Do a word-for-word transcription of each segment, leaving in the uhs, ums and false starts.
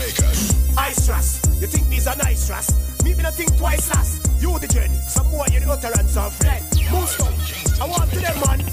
Jamaica. Ice trust, you think these are nice trust? Me me not think twice last. You the dread, some boy you the gutter and some friend. Moosetown, I want to them man.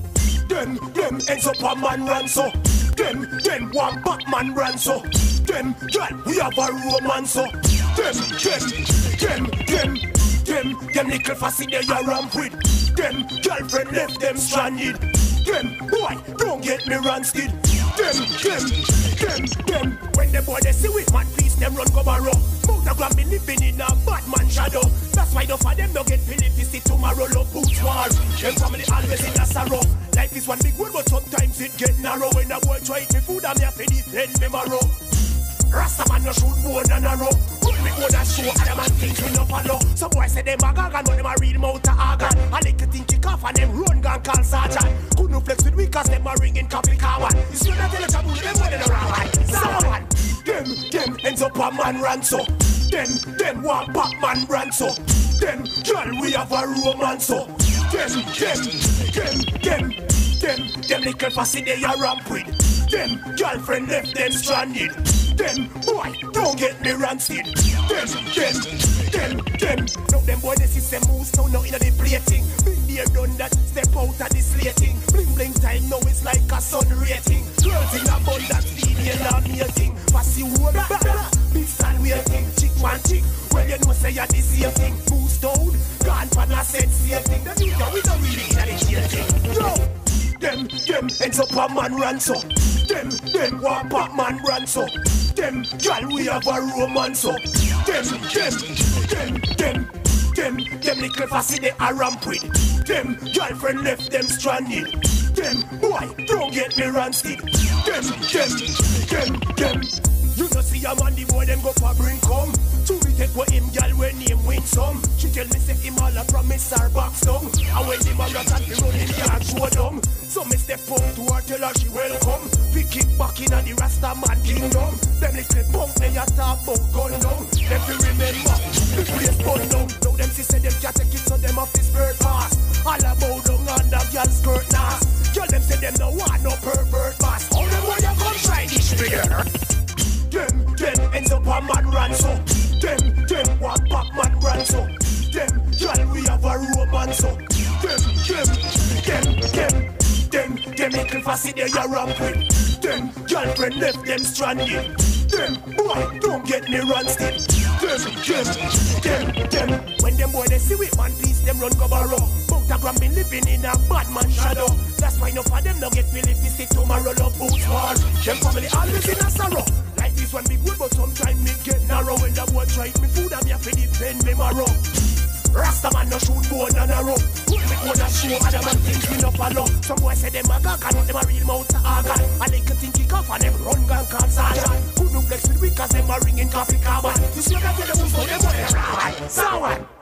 Dem Dem ends up a man run so. Dem Dem one Batman run so. Dem girl we have a romance so. Dem Dem Dem Dem Dem Dem little fussy they a ramp with. Dem girlfriend left them stranded. Dem boy don't get me rancid. Dem Dem Dem Dem when the boy they see with man peace them run go borrow. Monogram be living in a Batman shadow. That's why no for them no get Philip see tomorrow love boots war. Them family always in a sorrow. Life is one big world but sometimes it get narrow. When a boy try eat me food I'm here for defend me marrow. Rasta man no shoot bone and arrow. Put me on a show other man things we no follow. Some boys say them a gagan but them a real mouth a organ. I like to think kick off and them run gun call sergeant. Couldn't flex with we cause them a ringing copy car one. You see that tell a taboo them more than a rawan. Someone Dem Dem ends up a man run so. Dem Dem one Batman run so. Dem girl we have a romance so. Dem Dem Dem Dem Dem Dem little fussy they a ramp with. Dem girlfriend left them stranded. Dem boy don't get me rancid. Dem Dem Dem Dem now them boy the system moves now now inna the plating. Been there done that step out of the slating. Bling bling time now it's like a sun rating. Girls in abundance female and mating. Fussy whole blah big stand waiting. Chick one chick well you know say you the same thing. Moosetown gone for the said same thing. The new we don't really inna the jail thing. Yo Dem Dem ends up a man run so. Dem Dem one Batman run so. Dem girl we have a romance so. Dem Dem Dem Dem Dem Dem little fussy they a ramp with. Dem girlfriend left them stranded. Dem boy don't get me rancid. Dem Dem Dem Dem you know see a man the boy them go for bring come. To me take what him girl when him win some. She tell me say him all a promise her box down. And when him a rat and he run him can't show down. So me step up to her tell her she welcome. We kick back in a the Rasta man kingdom. Them little punk they a talk about gun down. Them fi remember the place burn down. Now them see say them can't take it so them off the skirt pass. All about down under girl skirt nas. Girl them say them no want no pervert pass. All them boy you come try this figure. Dem Dem ends up a man run so. Dem Dem one Batman run so. Dem girl we have a romance so. Dem Dem Dem Dem Dem Dem little fussy they a ramp with. Dem girlfriend left them stranded. Dem boy don't get me rancid. Dem Dem Dem Dem when them boy they see with man peace them run go borrow. Monogram be living in a Batman shadow. That's why no for them no get Philip see tomorrow love boots war. Them family always in a sorrow. This one big good but sometimes me get narrow. When the boy try me food I'm here for defend me marrow. Rasta man no shoot bone and arrow. Put me on a show other man things we no follow. Some boy say them a gagan them a real mouth a organ. I like to think kick off and them run gun call sergeant. Couldn't flex with we cause them a ringing coffee carbon. You see that tell them who's for them boy they right. Someone